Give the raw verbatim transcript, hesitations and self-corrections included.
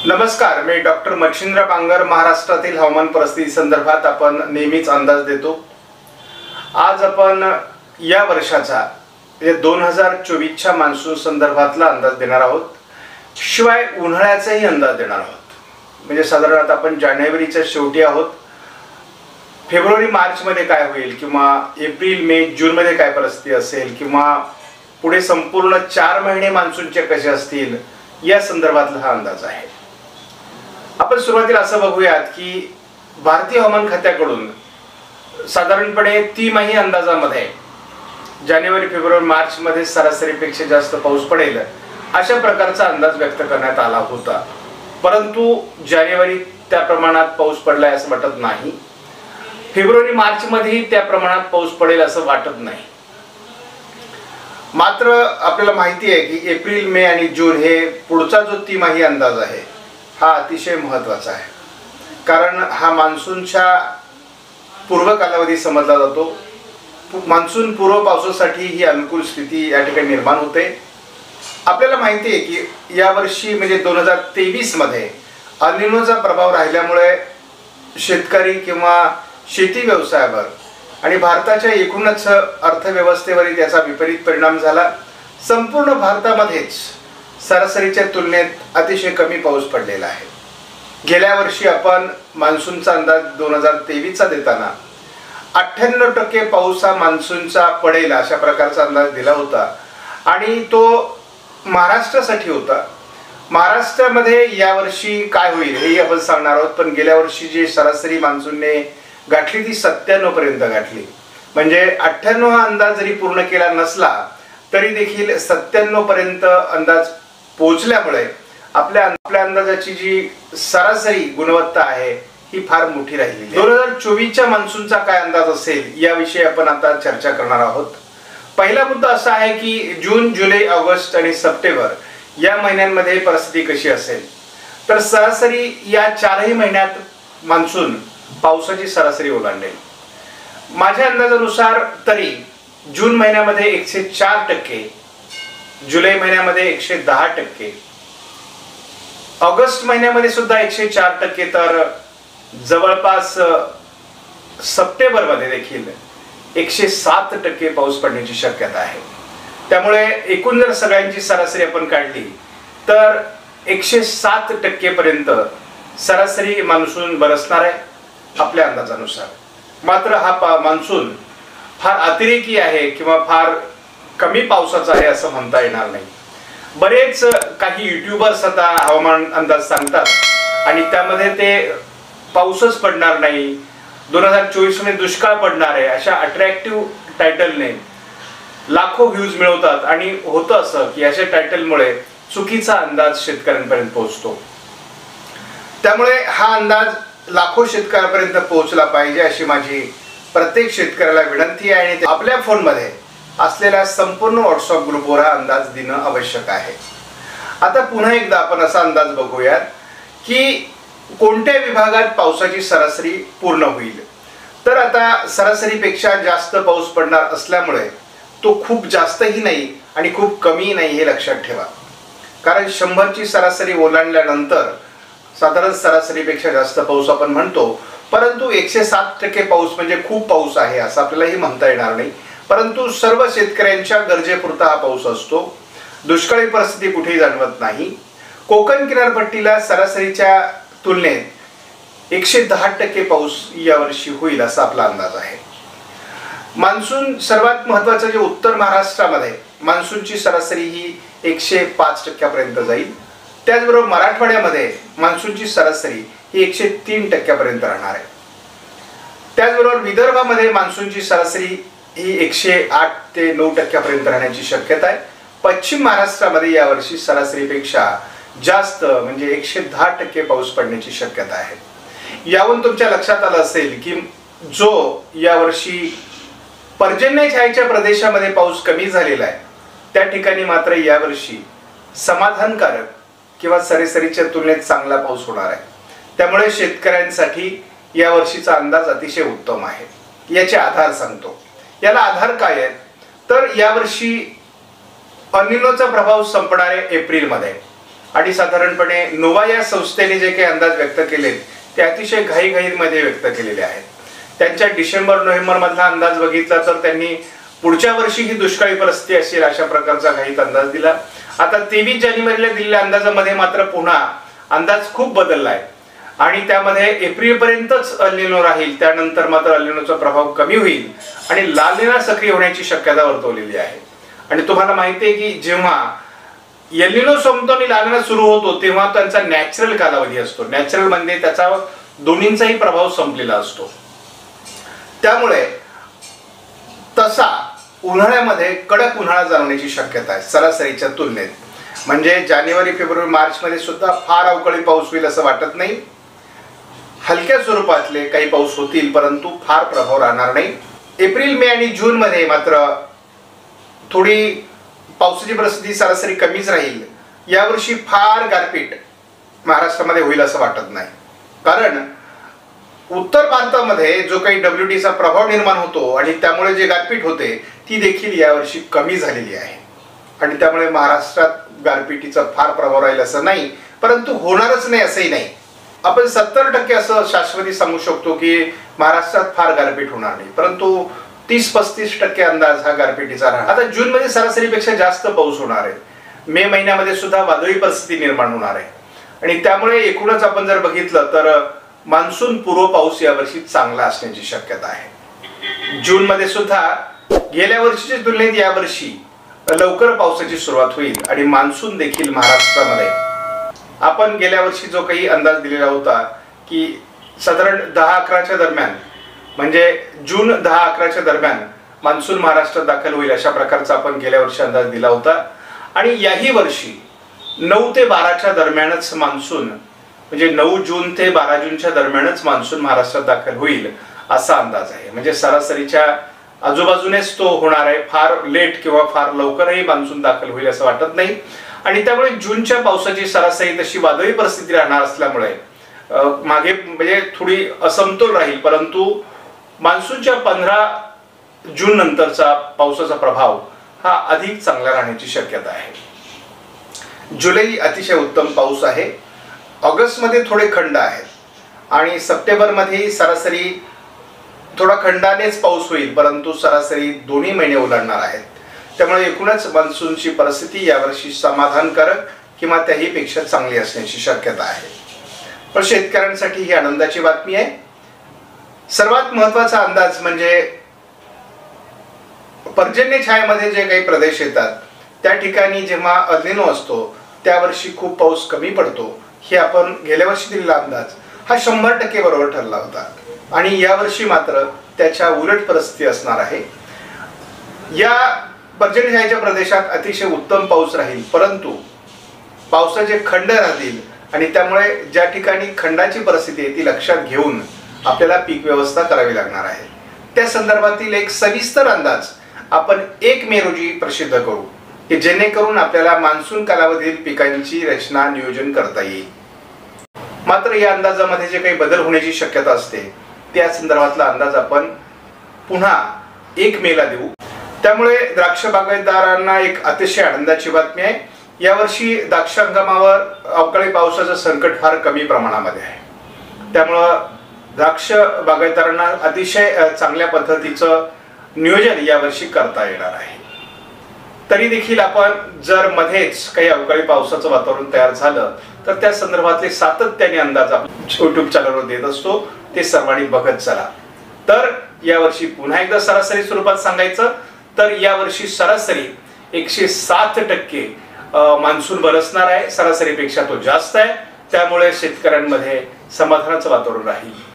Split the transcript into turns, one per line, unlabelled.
नमस्कार, मी डॉक्टर मच्छिंद्र पांगर. महाराष्ट्रातील हवामान परिस्थिती संदर्भात आपण नेहमीच अंदाज देतो. आज आपण या वर्षाचा म्हणजे दोन हजार चोवीसच्या मान्सून संदर्भातला अंदाज देणार आहोत. शिवाय उन्हाळ्याचाही अंदाज देणार आहोत. म्हणजे साधारणत आपण जानेवारीच्या शेवटी आहोत. फेब्रुवारी मार्च मध्ये काय होईल किंवा एप्रिल मे जून मध्ये काय परिस्थिती असेल किंवा पुढे संपूर्ण चार महिने मान्सूनचे कसे असतील या संदर्भातला हा अंदाज आहे. आपण सुरुवातीला असं बघूयात की भारतीय हवामान खात्याकडून साधारणपणे तिमाही अंदाजामध्ये जानेवारी फेब्रुवारी मार्च मध्ये सरासरीपेक्षा जास्त पाऊस पडेल अशा प्रकारचा अंदाज व्यक्त करण्यात आला होता. परंतु जानेवारी त्या प्रमाणात पाऊस पडलाय असं वाटत नाही. फेब्रुवारी मार्च मध्येही त्या प्रमाणात पाऊस पडेल असं वाटत नाही. मात्र आपल्याला माहिती आहे की एप्रिल मे आणि जून हे पुढचा जो तिमाही अंदाज आहे हा अतिशय महत्त्वाचा आहे. कारण हा मान्सूनच्या पूर्व कालावधी समजला जातो. मान्सून पूर्व पावसासाठी ही अनुकूल स्थिती या ठिकाणी निर्माण होते. आपल्याला माहिती आहे की यावर्षी म्हणजे दोन हजार तेवीस मध्ये अल निनोचा प्रभाव राहिल्यामुळे शेतकरी किंवा शेती व्यवसायावर आणि भारताच्या एकूणच अर्थव्यवस्थेवरही त्याचा विपरीत परिणाम झाला. संपूर्ण भारतामध्येच सरासरीच्या तुलनेत अतिशय कमी पाऊस पडलेला आहे. गेल्या वर्षी आपण मान्सूनचा अंदाज दोन हजार तेवीसचा देताना अठ्ठ्याण्णव टक्के पाऊस हा मान्सूनचा पडेल अशा प्रकारचा अंदाज दिला होता आणि तो महाराष्ट्रासाठी होता. महाराष्ट्रामध्ये यावर्षी काय होईल हेही आपण सांगणार आहोत. पण गेल्या वर्षी जी सरासरी मान्सूनने गाठली ती सत्त्याण्णव पर्यंत गाठली. म्हणजे अठ्ठ्याण्णव हा अंदाज जरी पूर्ण केला नसला तरी देखील सत्त्याण्णव पर्यंत अंदाज पोहोचल्यामुळे आपल्या आपल्या अंदाजाची जी सरासरी गुणवत्ता आहे ही फार मोठी राहिली. दोन हजार चोवीसच्या मान्सूनचा काय अंदाज असेल याविषयी आपण आता चर्चा करणार आहोत. पहिला मुद्दा असा आहे की जून, जुलै, ऑगस्ट आणि सप्टेंबर या महिन्यांमध्ये परिस्थिती कशी असेल. तर सरासरी या चारही महिन्यात मान्सून पावसाची सरासरी ओलांडेल. माझ्या अंदाजानुसार तरी जून महिन्यामध्ये एकशे चार टक्के, जुलै महिन्यामध्ये एकशे दहा टक्के, ऑगस्ट महिन्यामध्ये सुद्धा एकशे चार टक्के, तर जवळपास सप्टेंबर मध्ये देखील एकशे सात टक्के पाऊस पडण्याची शक्यता आहे. त्यामुळे एकूण जर सगळ्यांची सरासरी आपण काढली तर एकशे सात टक्के पर्यंत सरासरी मान्सून बरसणार आहे आपल्या अंदाजानुसार. मात्र हा मान्सून फार अतिरेकी आहे किंवा फार कमी पावसाचा आहे असं म्हणता येणार नाही. बरेच काही युट्यूबर्स आता हवामान अंदाज सांगतात आणि त्यामध्ये ते पाऊसच पडणार नाही, दोन हजार चोवीस मध्ये दुष्काळ पडणार आहे अशा अट्रॅक्टिव्ह टायटलने लाखो व्ह्यूज मिळवतात. आणि होतं असं की अशा टायटलमुळे चुकीचा अंदाज शेतकऱ्यांपर्यंत पोहोचतो. त्यामुळे हा अंदाज लाखो शेतकऱ्यांपर्यंत पोहोचला पाहिजे अशी माझी प्रत्येक शेतकऱ्याला विनंती आहे. आणि आपल्या फोनमध्ये असलेल्या संपूर्ण व्हॉट्सअप ग्रुपवर हा अंदाज देणं आवश्यक आहे. आता पुन्हा एकदा आपण असा अंदाज बघूयात की कोणत्या विभागात पावसाची सरासरी पूर्ण होईल. तर आता सरासरीपेक्षा जास्त पाऊस पडणार असल्यामुळे तो खूप जास्तही नाही आणि खूप कमी नाही हे लक्षात ठेवा. कारण शंभरची सरासरी ओलांडल्यानंतर साधारण सरासरीपेक्षा जास्त पाऊस आपण म्हणतो. परंतु एकशे सात टक्के पाऊस म्हणजे खूप पाऊस आहे असं आपल्यालाही म्हणता येणार नाही. परंतु सर्व शेतकऱ्यांच्या गरजेपुरता हा पाऊस असतो. दुष्काळी परिस्थिती कुठेही जाणवत नाही. कोकण किनारपट्टीला सरासरीच्या तुलनेत एकशे दहा टक्के पाऊस यावर्षी होईल असा आपला अंदाज आहे. मान्सून सर्वात महत्वाचं जे उत्तर महाराष्ट्रामध्ये मान्सूनची सरासरी ही एकशे पाच टक्क्यापर्यंत जाईल. त्याचबरोबर मराठवाड्यामध्ये मान्सूनची सरासरी ही एकशे तीन टक्क्यापर्यंत राहणार आहे. त्याचबरोबर विदर्भामध्ये मान्सूनची सरासरी ही एकशे आठ ते नऊ टक्क्यापर्यंत राहण्याची शक्यता आहे. पश्चिम महाराष्ट्रामध्ये यावर्षी सरासरीपेक्षा जास्त म्हणजे एकशे दहा टक्के पाऊस पडण्याची शक्यता आहे. यावरून तुमच्या लक्षात आलं असेल की जो यावर्षी पर्जन्यछायेच्या प्रदेशामध्ये पाऊस कमी झालेला आहे त्या ठिकाणी मात्र यावर्षी समाधानकारक किंवा सरासरीच्या तुलनेत चांगला पाऊस होणार आहे. त्यामुळे शेतकऱ्यांसाठी यावर्षीचा अंदाज अतिशय उत्तम आहे. याचे आधार सांगतो. याला आधार काय आहे तर यावर्षी अल निनोचा प्रभाव संपणार आहे एप्रिल मध्ये आणि साधारणपणे नोवा या संस्थेने जे काही अंदाज व्यक्त केलेत ते अतिशय घाईघाईमध्ये व्यक्त केलेले आहेत. त्यांच्या डिसेंबर नोव्हेंबर मधला अंदाज बघितला तर त्यांनी पुढच्या वर्षी ही दुष्काळी परिस्थिती असेल अशा प्रकारचा घाईत अंदाज दिला. आता तेवीस जानेवारीला दिलेल्या अंदाजामध्ये मात्र पुन्हा अंदाज खूप बदललाय आणि त्यामध्ये एप्रिल पर्यंतच अल निनो राहील, त्यानंतर मात्र अल निनोचा प्रभाव कमी होईल आणि लाल निनो सक्रिय होण्याची शक्यता वर्तवलेली आहे. आणि तुम्हाला माहिती आहे की जेव्हा एल निनो संपतो आणि लाल निनो सुरू होतो तेव्हा त्यांचा नॅचरल कालावधी असतो. नॅचरल म्हणजे त्याचा दोन्हींचाही प्रभाव संपलेला असतो. त्यामुळे तसा उन्हाळ्यामध्ये कडक उन्हाळा जाणवण्याची शक्यता आहे सरासरीच्या तुलनेत. म्हणजे जानेवारी फेब्रुवारी मार्च मध्ये सुद्धा फार अवकाळी पाऊस होईल असं वाटत नाही. हलक्या स्वरूपातले काही पाऊस होतील परंतु फार प्रभाव राहणार नाही. एप्रिल मे आणि जून मध्ये मात्र थोडी पावसाची परिस्थिती सरासरी कमीच राहील. यावर्षी फार गारपीट महाराष्ट्रामध्ये होईल असं वाटत नाही, कारण उत्तर भारतामध्ये जो काही डब्ल्यू टीचा प्रभाव निर्माण होतो आणि त्यामुळे जे गारपीट होते ती देखील यावर्षी कमी झालेली आहे. आणि त्यामुळे महाराष्ट्रात गारपिटीचा फार प्रभाव राहील असं नाही, परंतु होणारच नाही असंही नाही. आपण सत्तर टक्के असं शाश्वती सांगू शकतो की महाराष्ट्रात फार गारपीट होणार नाही, परंतु तीस पस्तीस टक्के अंदाज हा गारपिटीचा राहणार. आता जून मध्ये सरासरीपेक्षा जास्त पाऊस होणार आहे. मे महिन्यामध्ये सुद्धा वादळी परिस्थिती निर्माण होणार आहे आणि त्यामुळे एकूणच आपण जर बघितलं तर मान्सून पूर्व पाऊस यावर्षी चांगला असण्याची शक्यता आहे. जून मध्ये सुद्धा गेल्या वर्षीच्या तुलनेत यावर्षी लवकर पावसाची सुरुवात होईल आणि मान्सून देखील महाराष्ट्रामध्ये आपण गेल्या वर्षी जो काही अंदाज दिलेला होता की साधारण दहा अकराच्या दरम्यान म्हणजे जून दहा अकराच्या दरम्यान मान्सून महाराष्ट्रात दाखल होईल अशा प्रकारचा आपण गेल्या वर्षी अंदाज दिला होता. आणि याही वर्षी नऊ ते बाराच्या दरम्यानच मान्सून म्हणजे नऊ जून ते बारा जूनच्या दरम्यानच मान्सून महाराष्ट्रात दाखल होईल असा अंदाज आहे. म्हणजे सरासरीच्या आजूबाजूनेच तो होणार आहे. फार लेट किंवा फार लवकरही मान्सून दाखल होईल असं वाटत नाही. आणि त्यामुळे जूनच्या पावसाची सरासरी तशी वादळी परिस्थिती राहणार असल्यामुळे मागे म्हणजे थोडी असमतोल राहील, परंतु मान्सूनच्या पंधरा जून नंतरचा पावसाचा प्रभाव हा अधिक चांगला राहण्याची शक्यता आहे. जुलै अतिशय उत्तम पाऊस आहे. ऑगस्ट मध्ये थोडे खंड आहेत आणि सप्टेंबर मध्ये सरासरी थोडा खंडानेच पाऊस होईल, परंतु सरासरी दोन्ही महिने ओलांडणार आहेत. त्यामुळे एकूणच मान्सूनची परिस्थिती यावर्षी समाधानकारक किंवा त्याही पेक्षा चांगली असण्याची शक्यता आहे. पण शेतकऱ्यांसाठी ही आनंदाची बातमी आहे. सर्वात महत्त्वाचा अंदाज म्हणजे पर्जन्य छायेमध्ये जे काही प्रदेश येतात त्या ठिकाणी जेव्हा अल निनो असतो त्यावर्षी खूप पाऊस कमी पडतो. हे आपण गेल्या वर्षी दिलेला अंदाज हा शंभर टक्के बरोबर ठरला होता आणि यावर्षी मात्र त्याच्या उलट परिस्थिती असणार आहे. या पर्जन्य छायेच्या प्रदेशात अतिशय उत्तम पाऊस राहील, परंतु पावसाचे खंड राहतील आणि त्यामुळे ज्या ठिकाणी खंडाची परिस्थिती आहे ती लक्षात घेऊन आपल्याला पीक व्यवस्था करावी लागणार आहे. त्या संदर्भातील एक सविस्तर अंदाज आपण एक मे रोजी प्रसिद्ध करू की जेणेकरून आपल्याला मान्सून कालावधीतील पिकांची रचना नियोजन करता येईल. मात्र या अंदाजामध्ये जे काही बदल होण्याची शक्यता असते त्या संदर्भातला अंदाज आपण पुन्हा एक मे ला देऊ. त्यामुळे द्राक्ष बागायतदारांना एक अतिशय आनंदाची बातमी आहे. यावर्षी द्राक्ष हंगामावर अवकाळी पावसाचं संकट फार कमी प्रमाणामध्ये आहे. त्यामुळं द्राक्ष बागायतदारांना अतिशय चांगल्या पद्धतीचं नियोजन यावर्षी करता येणार आहे. तरी देखील आपण जर मध्येच काही अवकाळी पावसाचं वातावरण तयार झालं तर त्या संदर्भातले सातत्याने अंदाज आपण युट्यूब चॅनलवर देत असतो, ते सर्वांनी बघत चला. तर यावर्षी पुन्हा एकदा सरासरी स्वरूपात सांगायचं तर यावर्षी सरासरी एकशे सात टक्के मान्सून बरसणार आहे. सरासरीपेक्षा तो जास्त आहे. त्यामुळे शेतकऱ्यांमध्ये समाधानाचं वातावरण राहील.